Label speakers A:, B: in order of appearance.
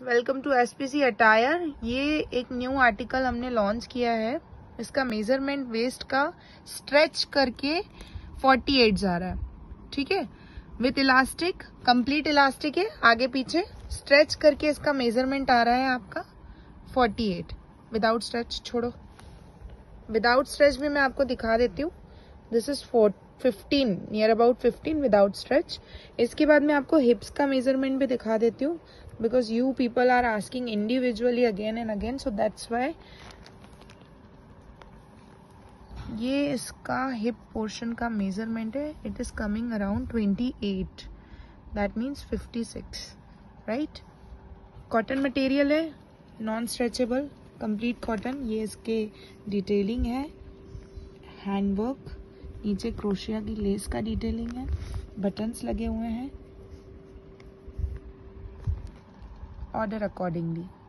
A: Welcome to SPC attire. ये एक new article हमने लॉन्च किया है। इसका मेजरमेंट वेस्ट का स्ट्रेच करके 48 जा रहा है, ठीक है। विथ इलास्टिक, कंप्लीट इलास्टिक है आगे पीछे। स्ट्रेच करके इसका मेजरमेंट आ रहा है आपका 48। विदाउट स्ट्रेच छोड़ो, विदाउट स्ट्रेच भी मैं आपको दिखा देती हूँ। This is 15, near about 15 without stretch. इसके बाद मैं आपको हिप्स का मेजरमेंट भी दिखा देती हूँ, because you people are asking individually again and again, so that's why. ये इसका हिप पोर्शन का मेजरमेंट है। It is coming around 28, that means 56, right. Cotton material है, नॉन स्ट्रेचेबल, कंप्लीट कॉटन। ये इसके डिटेलिंग है, हैंडवर्क, नीचे क्रोशिया की लेस का डिटेलिंग है, बटन्स लगे हुए हैं, ऑर्डर अकॉर्डिंगली।